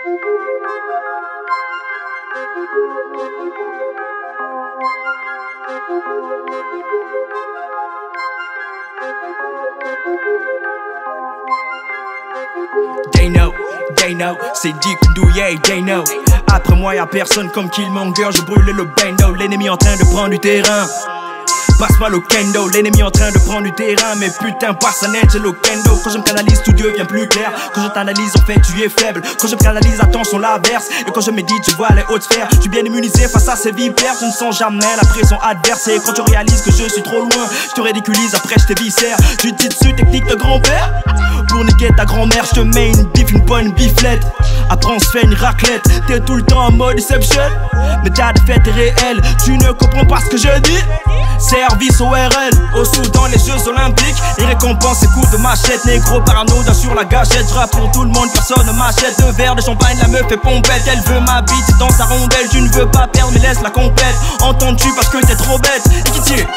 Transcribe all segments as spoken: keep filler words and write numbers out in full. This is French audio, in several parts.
They know, they know, c'est Dick Douillet, they know. Après moi y'a personne comme Killmonger, je brûle le bando. L'ennemi en train de prendre du terrain. Passe-moi le kendo, l'ennemi en train de prendre du terrain. Mais putain, passe un edge, le kendo. Quand je me canalise, tout devient plus clair. Quand je t'analyse, en fait, tu es faible. Quand je me canalise, attention l'inverse. Et quand je médite, je vois les hautes sphères. Je suis bien immunisé face à ces vipères. Je ne sens jamais la pression adverse. Et quand tu réalises que je suis trop loin, je te ridiculise, après je t'éviscère. Tu dis dessus, technique de grand-père. Pour niquer ta grand-mère, je te mets une bif, une bonne biflette. Après on se fait une raclette. T'es tout le temps en mode deception. Mais ta défaite est réelle. Tu ne comprends pas ce que je dis. Service au R L, au Soudan les Jeux Olympiques. Les récompenses et coups de machette. Négro paranoïa sur la gâchette. Je rappe pour tout le monde, personne ne m'achète. Deux verres de champagne, la meuf est pompette. Elle veut ma bite dans sa rondelle. Tu ne veux pas perdre mais laisse la complète. Entends-tu parce que t'es trop bête. Et qui tire?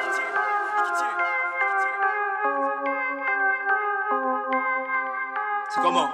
C'est comment?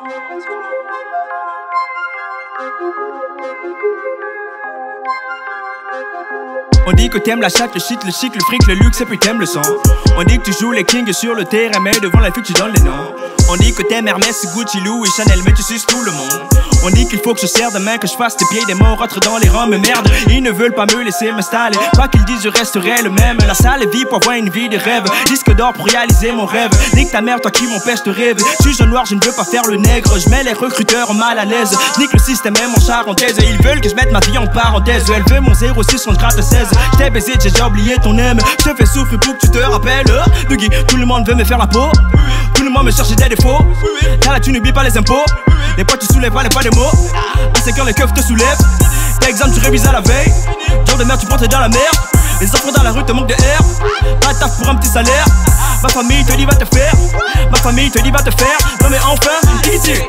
On dit que t'aimes la chatte, le shit, le chic, le fric, le luxe et puis t'aimes le sang. On dit que tu joues les kings sur le terrain mais devant la fille tu donnes les noms. On dit que t'aimes Hermès, Gucci, Louis, Chanel mais tu suces tout le monde. On dit qu'il faut que je serre demain, que je fasse tes pieds des morts, rentre dans les rangs, mais merde, ils ne veulent pas me laisser m'installer. Quoi qu'ils disent, je resterai le même. La salle est vie pour avoir une vie de rêve. Disque d'or pour réaliser mon rêve. Nique ta mère, toi qui m'empêche de rêver. Je suis jeune noir, je ne veux pas faire le nègre. Je mets les recruteurs mal à l'aise. Nique le système même en charentaise. Ils veulent que je mette ma vie en parenthèse. Elle veut mon zéro six, on gratte seize. Je t'ai baisé, j'ai déjà oublié ton aime. Je te fais souffrir pour que tu te rappelles. Dougie, tout le monde veut me faire la peau. Tout le monde me cherche des défauts. Là, là, tu n'oublies pas les impôts. Les poids, tu soulèves pas les poids des mots. À cinq heures, les keufs te soulèvent. Tes examens, tu révises à la veille. Jour de merde, tu prends t'es dans la merde. Les enfants dans la rue te manquent de air. Pas de taf pour un petit salaire. Ma famille te dit va te faire. Ma famille te dit va te faire. Non mais enfin, qui tire?